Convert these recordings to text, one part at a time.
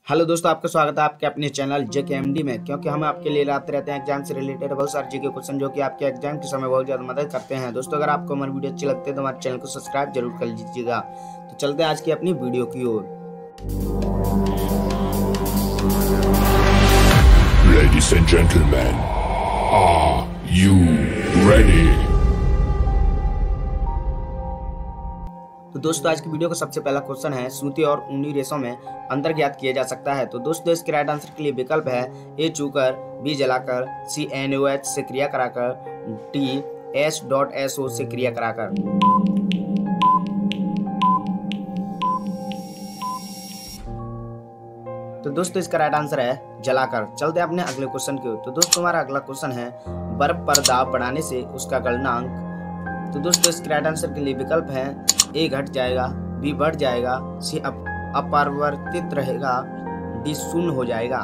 Hello दोस्तों, आपका स्वागत है आपके अपने चैनल JKMD में। क्योंकि हम आपके लिए लाते रहते हैं एग्जाम से रिलेटेड बहुत सारे जीके क्वेश्चन जो कि आपके एग्जाम के समय बहुत ज़्यादा मदद करते हैं। दोस्तों, अगर आपको हमारी वीडियो अच्छी लगती है तो हमारे चैनल को सब्सक्राइब जरूर कर लीजिएगा। तो चलते हैं आज की अपनी वीडियो की ओर। Ladies and gentlemen, are you ready? तो दोस्तों, आज की वीडियो का सबसे पहला क्वेश्चन है, सूती और ऊनी रेशों में अंतर ज्ञात किया जा सकता है। तो दोस्तों, इसके राइट आंसर के लिए विकल्प है ए चूकर, बी जलाकर, सी NaOH से क्रिया कराकर, डी H.SO से क्रिया कराकर। तो दोस्तों, इसका राइट आंसर है जलाकर। चलते हैं अपने अगले क्वेश्चन की ओर। तो दोस्तों, हमारा अगला क्वेश्चन है, बर्फ पर दाब बढ़ाने से उसका गलनांक। तो दोस्तों, इसके राइट आंसर के लिए विकल्प है ए घट जाएगा, बी बढ़ जाएगा, सी अपरिवर्तित रहेगा, डी शून्य हो जाएगा।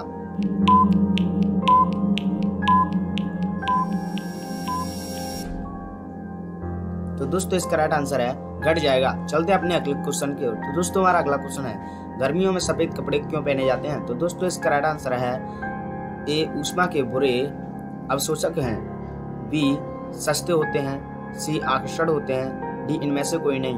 तो दोस्तों, इसका राइट आंसर है घट जाएगा। चलते हैं अपने अगले क्वेश्चन की ओर। तो दोस्तों, हमारा अगला क्वेश्चन है, गर्मियों में सफेद कपड़े क्यों पहने जाते हैं। तो दोस्तों, इसका राइट आंसर है ए ऊष्मा के बुरे अवशोषक हैं, बी सस्ते होते हैं, सी आकर्षण होते हैं, डी इनमें से कोई नहीं।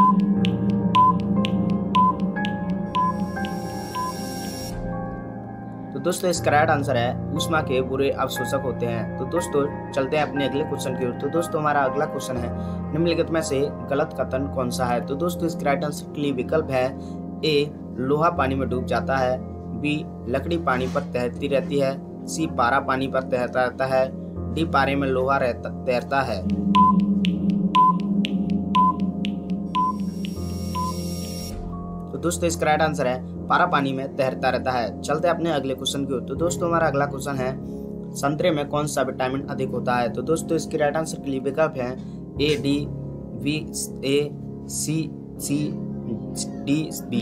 तो दोस्तों, इसका राइट आंसर है ऊष्मा के बुरे अवशोषक होते हैं। तो दोस्तों, चलते हैं अपने अगले क्वेश्चन की ओर। तो दोस्तों, हमारा अगला क्वेश्चन है, निम्नलिखित में से गलत कथन कौन सा है। तो दोस्तों, इसके राइट आंसर के लिए विकल्प है ए लोहा पानी में डूब जाता है, बी लकड़ी पानी पर तैरती रहती है, सी पारा पानी पर तैरता रहता है, डी पारे में लोहा तैरता है। तो दोस्तों, इसका राइट आंसर है पारा पानी में तैरता रहता है। चलते हैं अपने अगले क्वेश्चन की ओर। तो दोस्तों, हमारा अगला क्वेश्चन है, संतरे में कौन सा विटामिन अधिक होता है। तो दोस्तों, इसके राइट आंसर के लिए विकल्प है A D, B A, C D B.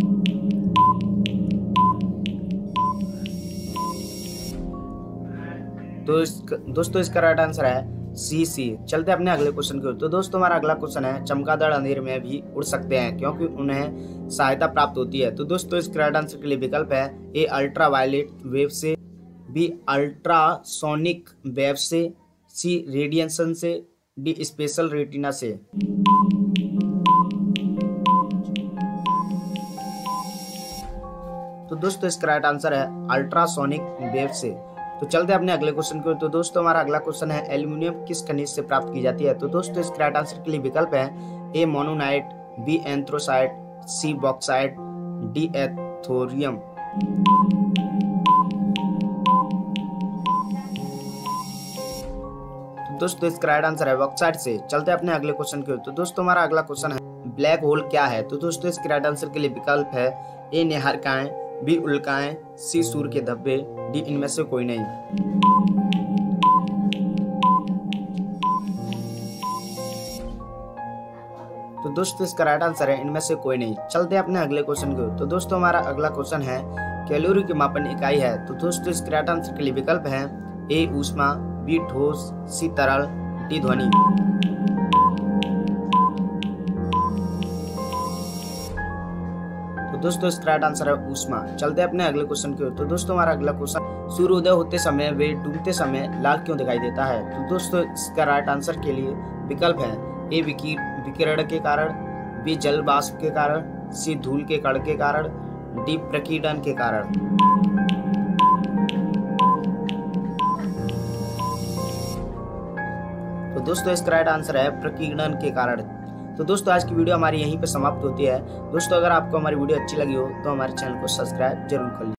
तो दोस्तों, इसका राइट आंसर है सी। चलते हैं अपने अगले क्वेश्चन की ओर। तो दोस्तों, हमारा अगला क्वेश्चन है, चमगादड़ अंधेरे में भी उड़ सकते हैं क्योंकि उन्हें सहायता प्राप्त होती है। तो दोस्तों, इसके राइट आंसर के लिए विकल्प है ए अल्ट्रावायलेट वेव से, बी अल्ट्रासोनिक वेव से, सी रेडिएशन से, डी स्पेशल रेटिना से। तो दोस्तों, इसका राइट आंसर है अल्ट्रासोनिक वेव से। तो चलते हैं अपने अगले क्वेश्चन की ओर। तो दोस्तों, हमारा अगला क्वेश्चन है, एल्यूमिनियम किस खनिज से प्राप्त की जाती है। तो दोस्तों, इसके राइट आंसर के लिए विकल्प है A monazite, B anthracite, C bauxite, D thorium. तो दोस्तों, इसका राइट आंसर है बॉक्साइट से। चलते हैं अपने अगले क्वेश्चन की ओर। तो दोस्तों, हमारा अगला क्वेश्चन है, ब्लैक होल क्या है। तो दोस्तों, इसके राइट आंसर के लिए विकल्प है ए निहारिकाएं, बी उल्काएं, सी सूर्य के धब्बे, डी इनमें से कोई नहीं। तो दोस्तों, इसका राइट आंसर है इनमें से कोई नहीं। चलते हैं अपने अगले क्वेश्चन की ओर। तो दोस्तों, हमारा अगला क्वेश्चन है, कैलोरी की मापन इकाई है। तो दोस्तों, इसके राइट आंसर के लिए विकल्प है ए ऊष्मा, बी ठोस, सी तरल, डी ध्वनि। दोस्तों, इसका राइट आंसर है ऊष्मा। चलते हैं अपने अगले क्वेश्चन की ओर। तो दोस्तों, हमारा अगला क्वेश्चन, सूर्योदय होते समय वे डूबते समय लाल क्यों दिखाई देता है। तो दोस्तों, इसका राइट आंसर के लिए विकल्प है ए विकिरण के कारण, बी जल वाष्प के कारण, सी धूल के कण के कारण, डी प्रकीर्णन के कारण। तो दोस्तों, इसका राइट आंसर है प्रकीर्णन के कारण। तो दोस्तों, आज की वीडियो हमारी यहीं पे समाप्त होती है। दोस्तों, अगर आपको हमारी वीडियो अच्छी लगी हो तो हमारे चैनल को सब्सक्राइब जरूर कर लीजिए।